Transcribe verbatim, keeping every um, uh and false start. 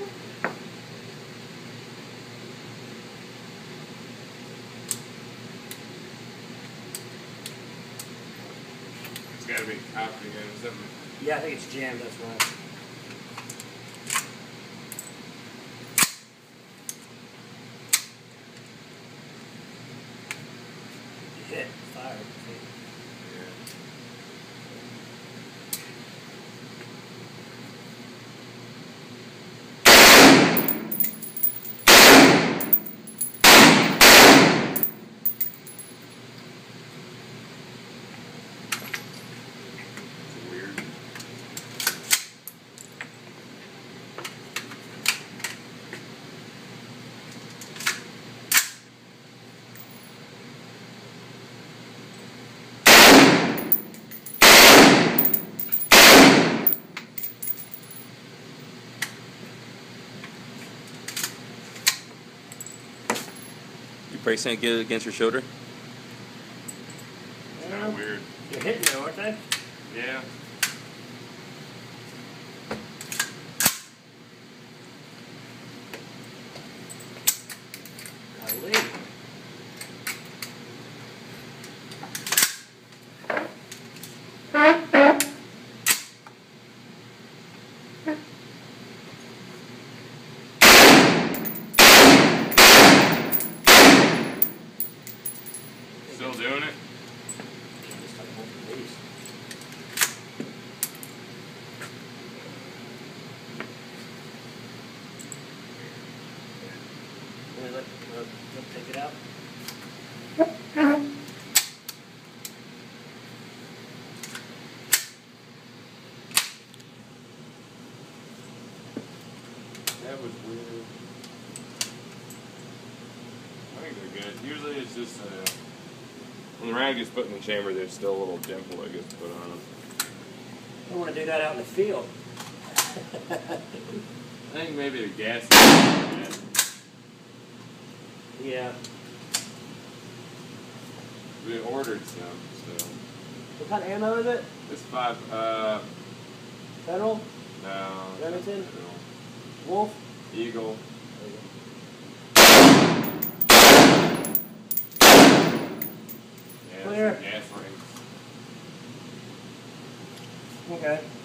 It's got to be copped again or something. Yeah, I think it's jammed, that's right. You hit, fired. You bracing it good against your shoulder? It's kind of weird. You're hitting it, aren't they? Yeah. Golly. Still doing it? Let, let, let take it out. That was weird. I think they're good. Usually it's just uh, when the rag gets put in the chamber, there's still a little dimple that gets put on them. I don't want to do that out in the field. I think maybe the gas. Yeah. We ordered some, so. What kind of ammo is it? It's five. Uh, Federal? no. Remington? No. Wolf? Eagle. Yeah, Clear. gas rings. Okay.